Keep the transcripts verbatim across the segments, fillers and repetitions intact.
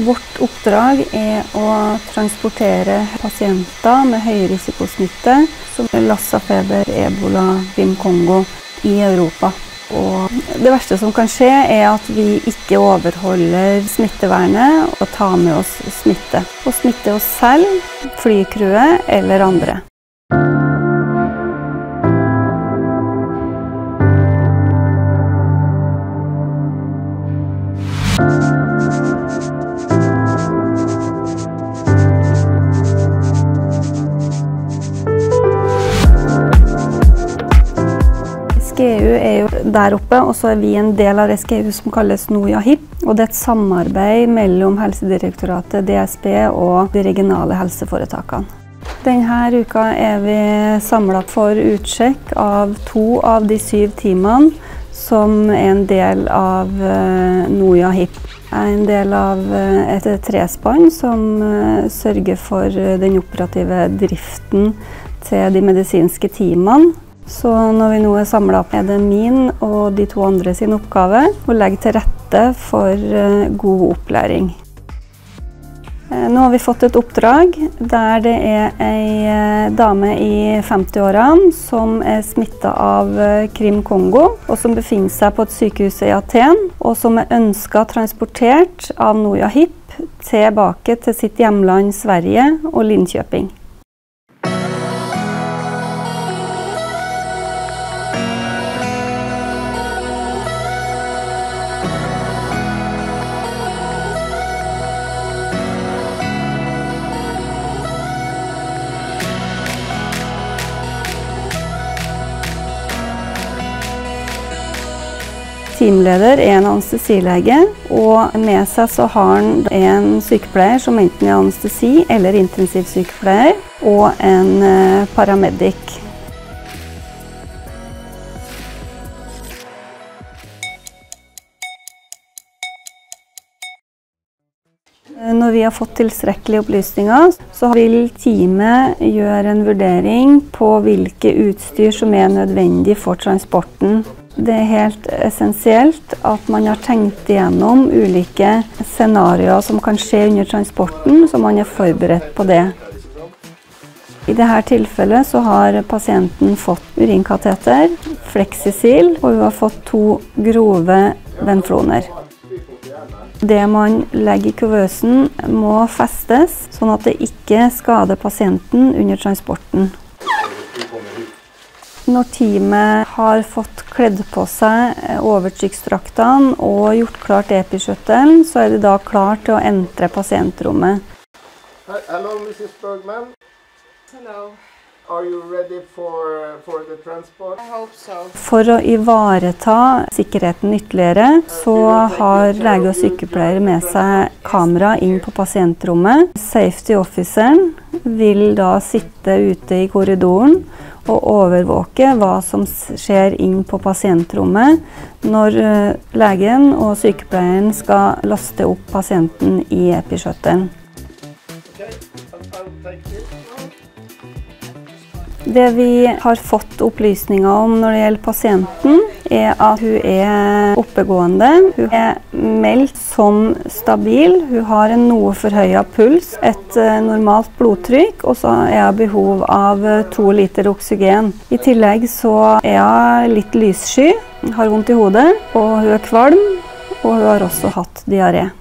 Vårt oppdrag er å transportere pasienter med høyrisikosmitte som Lassa feber, Ebola, Krim Kongo i Europa. Og det verste som kan skje er at vi ikke overholder smittevernet og tar med oss smitte. Og smitte oss selv, flycrewet eller andre. rescEU er jo der oppe, og så er vi en del av rescEU som kalles Norway. Og det er et samarbeid mellom Helsedirektoratet, D S B og de regionale helseforetakene. Denne uka er vi samlet for utsjekk av to av de syv teamene som er en del av Norway. Jeg er en del av et trespann som sørger for den operative driften til de medisinske teamene. Så når vi nå er samlet, er det min og de to andre sin oppgave å legge til rette for god opplæring. Nå har vi fått et oppdrag der det er en dame i femti-årene som er smittet av Krim Kongo, og som befinner seg på et sykehus i Aten, og som er ønsket transportert av Norway tilbake til sitt hjemland Sverige og Linköping. Teamleder er en anestesilege, og med seg så har han en sykepleier som enten er anestesi- eller intensivsykepleier, og en paramedic. Når vi har fått tilstrekkelige opplysninger, så vil teamet gjøre en vurdering på hvilke utstyr som er nødvendig for transporten. Det er helt essensielt at man har tenkt igjennom ulike scenarioer som kan skje under transporten, så man er forberedt på det. I dette tilfellet så har pasienten fått urinkateter, fleksisil, og hun har fått to grove venfloner. Det man legger i kuvøsen må festes, sånn at det ikke skader pasienten under transporten. Når teamet har fått kledd på seg overtrykksdraktene og gjort klart episkyttelen, så er det da klart til å entre pasientrommet. Hello, missus Bergman. Hello. Are you ready for, for the transport? I hope so. For å ivareta sikkerheten ytterligere, så har lege og sykepleier med seg kamera inn på pasientrommet. Safety officeren vil da sitte ute i korridoren og overvåke hva som skjer inn på pasientrommet når legen og sykepleieren skal laste opp pasienten i episkyttelen. Det vi har fått opplysninger om når det gjelder pasienten, er at hun er oppegående. Hun er meldt som stabil. Hun har en noe forhøyet puls, et normalt blodtrykk, og så er hun behov av to liter oksygen. I tillegg så er hun litt lyssky, har vondt i hodet, og hun er kvalm, og hun har også hatt diaré.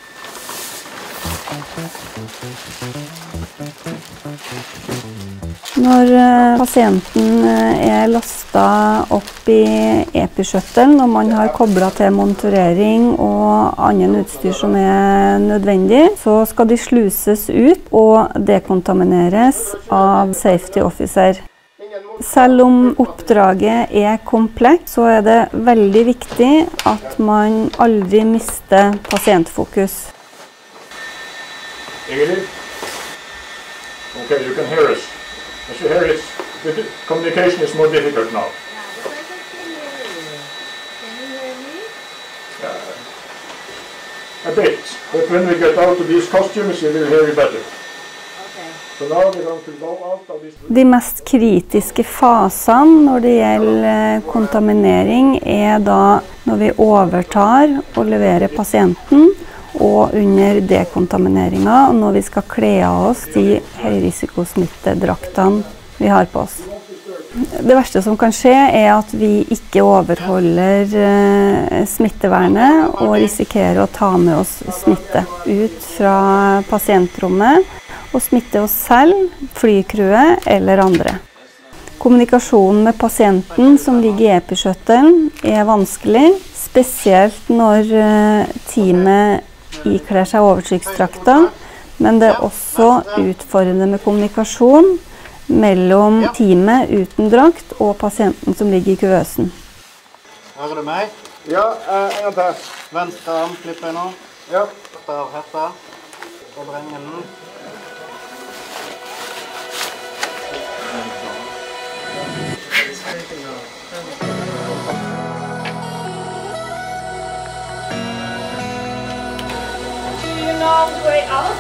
Når pasienten er lastet opp i episkyttelen, og man har koblet til monitorering og annen utstyr som er nødvendig, så skal de sluses ut og dekontamineres av safety officer. Selv om oppdraget er komplekt, så er det veldig viktig at man aldri mister pasientfokus. Ingrid? Okay, you can hear us. As you hear it, the communication is more difficult now. Yeah, but I can hear you. Can you hear me? Uh, a bit, but when we get out of these costumes, you will hear you better. Okay. So now we're going to go out of this... De mest kritiske fasene når det gjelder kontaminering er da når vi overtar og leverer pasienten, og under dekontamineringen når vi skal kle av oss de høyrisikosmittedraktene vi har på oss. Det verste som kan skje er at vi ikke overholder smittevernet og risikerer å ta med oss smitte ut fra pasientrommet og smitte oss selv, flycrewet eller andre. Kommunikasjonen med pasienten som ligger i episkyttelen er vanskelig, spesielt når teamet ikler seg overtrykksdrakter, men det er også utfordrende med kommunikasjon mellom teamet uten drakt og pasienten som ligger i kuvøsen. Hører du meg? Ja, en gang til. Venstre arm klipper jeg nå. Ja. Dette er hetta. Og drenger den. Do you know the way out?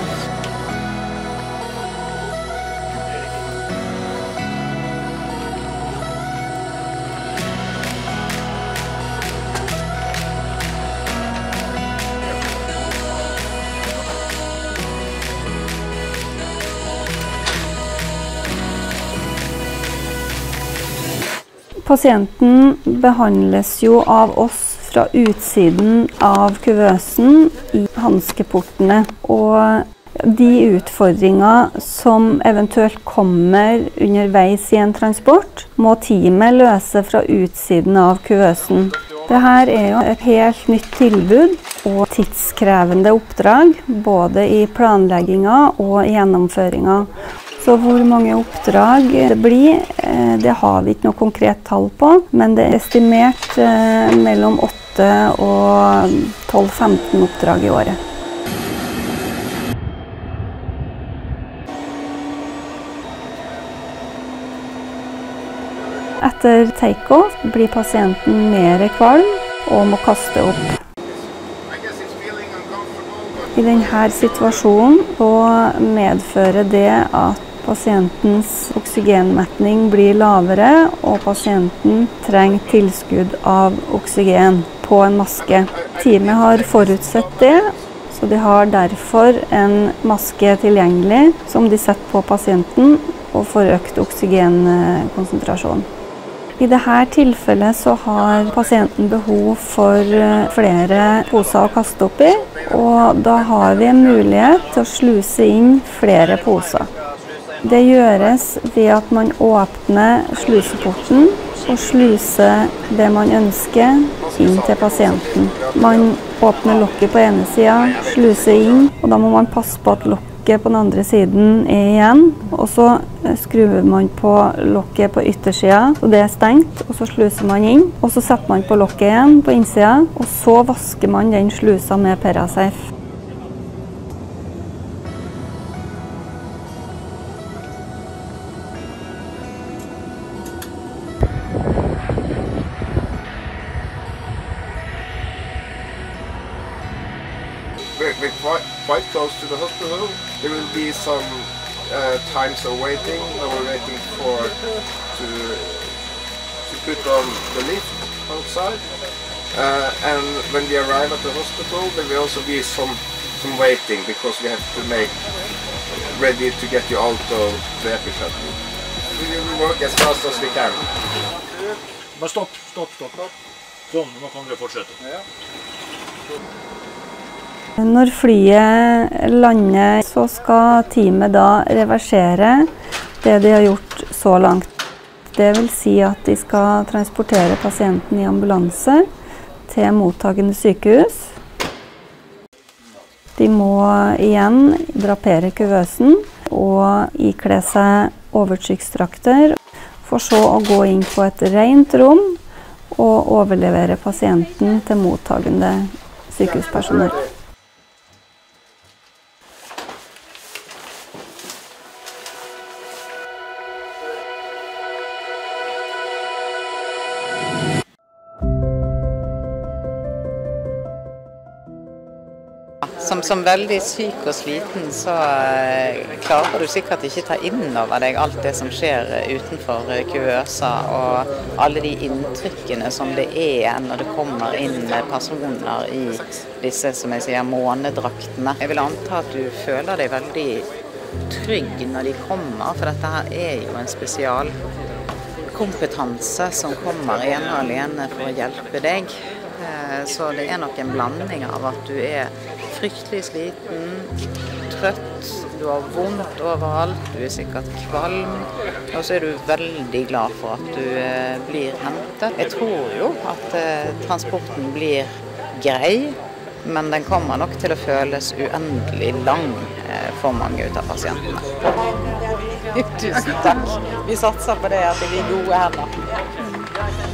Pasienten behandles jo av oss fra utsiden av kuvøsen i hanskeportene, og de utfordringer som eventuelt kommer underveis i en transport, må teamet løse fra utsiden av kuvøsen. Dette er jo et helt nytt tilbud og tidskrevende oppdrag, både i planleggingen og gjennomføringen. Så hvor mange oppdrag det blir, det har vi ikke noe konkret tall på, men det er estimert mellom åtte og tolv til femten oppdrag i året. Etter take-off blir pasienten mer kvalm og må kaste opp. I denne situasjonen så medfører det at pasientens oksygenmetning blir lavere, og pasienten trenger tilskudd av oksygen på en maske. Teamet har forutsett det, så de har derfor en maske tilgjengelig som de setter på pasienten og får økt oksygenkonsentrasjon. I dette tilfellet så har pasienten behov for flere poser å kaste opp i, og da har vi en mulighet til å sluse inn flere poser. Det gjøres ved at man åpner sluseporten og sluser det man ønsker inn til pasienten. Man åpner lokket på ene siden, sluser inn, og da må man passe på at lokket på den andre siden er igjen. Og så skrur man på lokket på yttersiden, og det er stengt, og så sluser man inn. Og så setter man på lokket igjen på innsiden, og så vasker man den slusa med Parasafe. We're quite, quite close to the hospital. There will be some uh, times of waiting. We're waiting for to to put on the lift outside. Uh, and when we arrive at the hospital, there will also be some some waiting because we have to make ready to get you out of the epicenter. We will work as fast as we can. Bare stopp, stopp, stopp. Sånn, nå kan dere fortsette. Ja. Når flyet lander, så skal teamet da reversere det de har gjort så langt. Det vil si at de skal transportere pasienten i ambulanse til mottagende sykehus. De må igjen drapere kuvøsen og ikle seg overtrykksdrakter, for så å gå inn på et rent rom og overlevere pasienten til mottagende sykehuspersonell. Som, som veldig syk og sliten så klarer du sikkert ikke ta inn over deg alt det som skjer utenfor kuvøsa og alle de inntrykkene som det er når det kommer inn personer i disse, som jeg sier, månedraktene. Jeg vil anta at du føler deg veldig trygg når de kommer, for dette her er jo en spesialkompetanse som kommer ene og alene for å hjelpe deg. Så det er nok en blanding av at du er fryktelig sliten, trøtt, du har vondt overalt, du er sikkert kvalm, og så er du veldig glad for at du eh, blir hentet. Jeg tror jo at eh, transporten blir grei, men den kommer nok til å føles uendelig lang eh, for mange ut av pasientene. Tusen takk. Vi satser på det at det blir gode hender.